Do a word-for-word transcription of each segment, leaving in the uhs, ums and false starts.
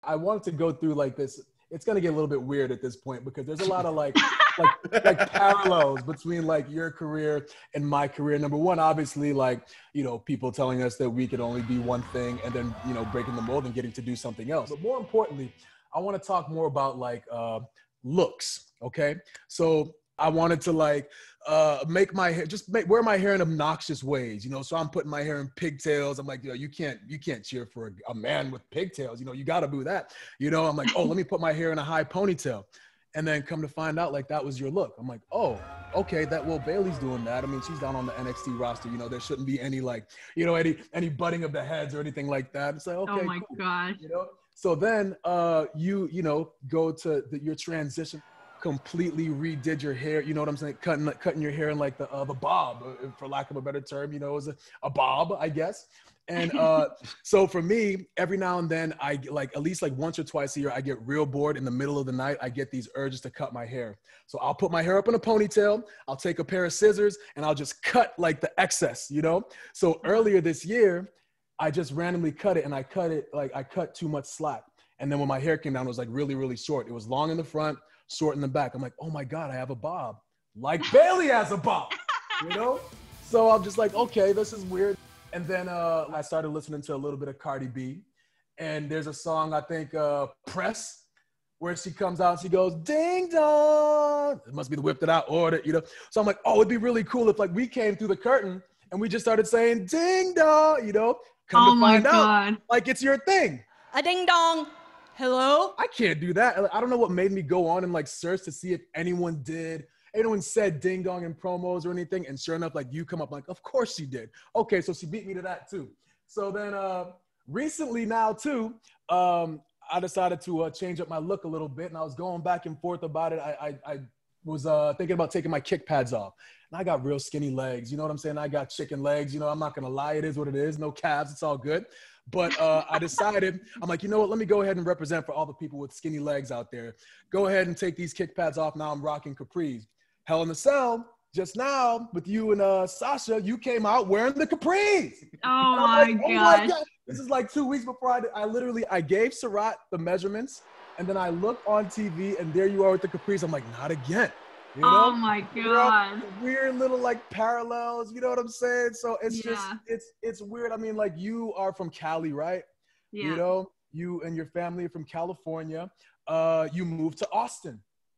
I wanted to go through like this. It's going to get a little bit weird at this point because there's a lot of like, like, like parallels between like your career and my career. Number one, obviously, like, you know, people telling us that we could only be one thing and then, you know, breaking the mold and getting to do something else. But more importantly, I want to talk more about like uh, looks. Okay. So I wanted to like uh, make my hair, just make, wear my hair in obnoxious ways, you know? So I'm putting my hair in pigtails. I'm like, you know, you can't, you can't cheer for a, a man with pigtails. You know, you got to do that. You know, I'm like, oh, let me put my hair in a high ponytail. And then come to find out, like, that was your look. I'm like, oh, okay, that Will Bailey's doing that. I mean, she's down on the N X T roster. You know, there shouldn't be any like, you know, any, any butting of the heads or anything like that. It's like, okay, oh my cool. gosh. You know? So then uh, you, you know, go to the, your transition, completely redid your hair. You know what I'm saying? Cutting, cutting your hair in like the, uh, the bob, for lack of a better term, you know, it was a, a bob, I guess. And uh, so for me, every now and then I like, at least like once or twice a year, I get real bored in the middle of the night. I get these urges to cut my hair. So I'll put my hair up in a ponytail. I'll take a pair of scissors and I'll just cut like the excess, you know? So earlier this year, I just randomly cut it and I cut it, like I cut too much slack. And then when my hair came down, it was like really, really short. It was long in the front, short in the back. I'm like, oh my God, I have a bob. Like Bailey has a bob, you know? So I'm just like, okay, this is weird. And then uh, I started listening to a little bit of Cardi B. And there's a song, I think, uh, Press, where she comes out and she goes, ding dong. It must be the whip that I ordered, you know? So I'm like, oh, it'd be really cool if like we came through the curtain and we just started saying ding dong, you know? Come oh to find my God. out, like it's your thing. A ding dong. Hello? I can't do that. I don't know what made me go on and like search to see if anyone did. Anyone said ding dong in promos or anything. And sure enough, like you come up like, of course she did. Okay, so she beat me to that too. So then uh, recently now too, um, I decided to uh, change up my look a little bit. And I was going back and forth about it. I, I, I was uh, thinking about taking my kick pads off. And I got real skinny legs. You know what I'm saying? I got chicken legs. You know, I'm not going to lie. It is what it is. No calves. It's all good. But uh, I decided, I'm like, you know what? Let me go ahead and represent for all the people with skinny legs out there. Go ahead and take these kick pads off. Now I'm rocking capris. Hell in the Cell, just now with you and uh, Sasha, you came out wearing the capris. Oh my, like, oh my God. This is like two weeks before I did. I literally, I gave Surratt the measurements and then I looked on T V and there you are with the capris. I'm like, not again. You know? Oh my God. Weird little like parallels, you know what I'm saying? So it's yeah. just, it's it's weird. I mean, like you are from Cali, right? Yeah. You know, you and your family are from California. Uh, you moved to Austin.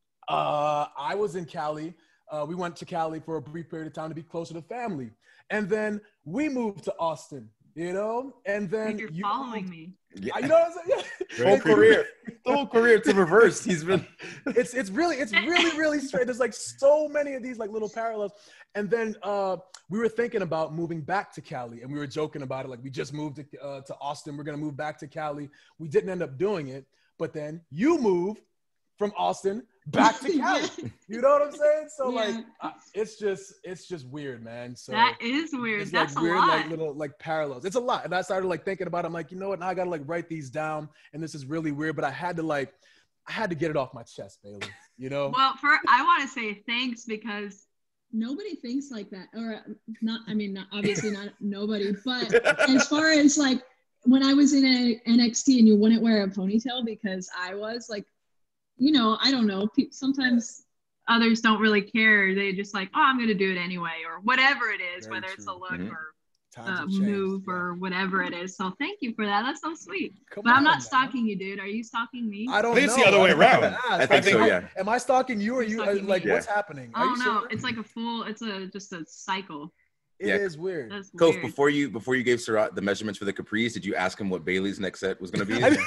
Uh, I was in Cali. Uh, we went to Cali for a brief period of time to be closer to family. And then we moved to Austin, you know? And then like you're you following me. Yeah. You know what I'm saying? Yeah. Whole career, the whole career to reverse. He's been. It's it's really it's really really straight. There's like so many of these like little parallels. And then uh, we were thinking about moving back to Cali, and we were joking about it. Like we just moved to uh, to Austin. We're gonna move back to Cali. We didn't end up doing it, but then you moved from Austin back to Cali. You know what I'm saying? So yeah. like, uh, it's just, it's just weird, man. So that is weird. It's That's like weird, a lot. like little like parallels. It's a lot. And I started like thinking about it. I'm like, you know what? Now I gotta like write these down. And this is really weird, but I had to like, I had to get it off my chest, Bailey. You know? Well, for I want to say thanks because nobody thinks like that, or not. I mean, not, obviously not nobody, but as far as like when I was in a, N X T and you wouldn't wear a ponytail because I was like. You know, I don't know. Sometimes others don't really care. They just like, oh, I'm going to do it anyway, or whatever it is, Very whether true. it's a look mm-hmm. or Times a move yeah. or whatever it is. So thank you for that. That's so sweet. Come but I'm on, not man. stalking you, dude. Are you stalking me? I don't I think know. it's the other way around. I, I think so, yeah. Am I stalking you or you? Uh, like, me. what's yeah. happening? Are I you don't know. sure? It's like a full, it's a just a cycle. It Yeah. is weird. That's Kof, weird. before you before you gave Surratt the measurements for the capris, did you ask him what Bailey's next set was going to be? I,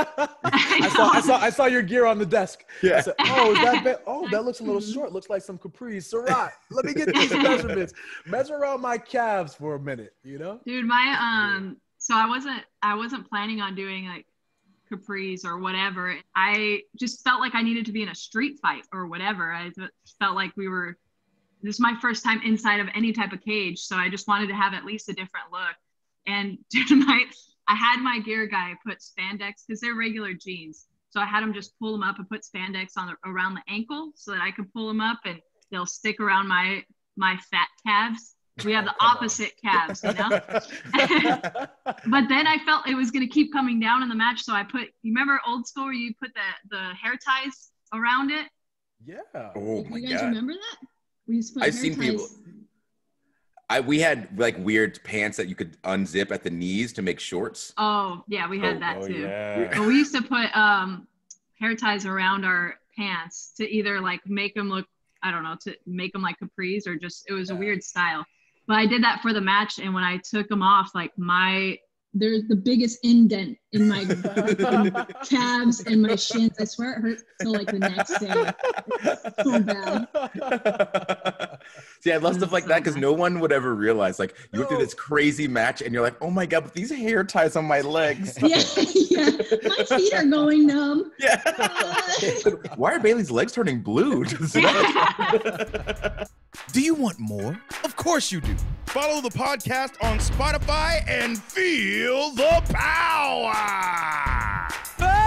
I saw, I saw, I saw your gear on the desk. Yeah. I said, oh, is that? Ba- oh, that looks a little short. Looks like some capris. Surratt, let me get these measurements. Measure out my calves for a minute. You know, dude. My um. So I wasn't, I wasn't planning on doing like capris or whatever. I just felt like I needed to be in a street fight or whatever. I felt like we were. This is my first time inside of any type of cage, so I just wanted to have at least a different look. And dude, my I had my gear guy put spandex because they're regular jeans, so I had him just pull them up and put spandex on the, around the ankle so that I could pull them up and they'll stick around my my fat calves. We have the opposite calves, you know? But then I felt it was going to keep coming down in the match. So I put, you remember old school where you put the, the hair ties around it? Yeah. Oh my you guys God. remember that? We used to put I've hair seen ties. people. I we had like weird pants that you could unzip at the knees to make shorts. Oh, yeah, we had Oh, that Oh, too. yeah. But we used to put um, hair ties around our pants to either like make them look, I don't know, to make them like capris or just, it was a weird style. But I did that for the match. And when I took them off, like my, There's the biggest indent in my calves and my shins. I swear it hurt till like the next day. It's so bad. See, I love stuff like that because no one would ever realize. Like, you went through No. this crazy match and you're like, oh my God, but these hair ties on my legs. Yeah, yeah. My feet are going numb. Yeah. Why are Bailey's legs turning blue? Do you want more? Of course you do. Follow the podcast on Spotify and feel the power.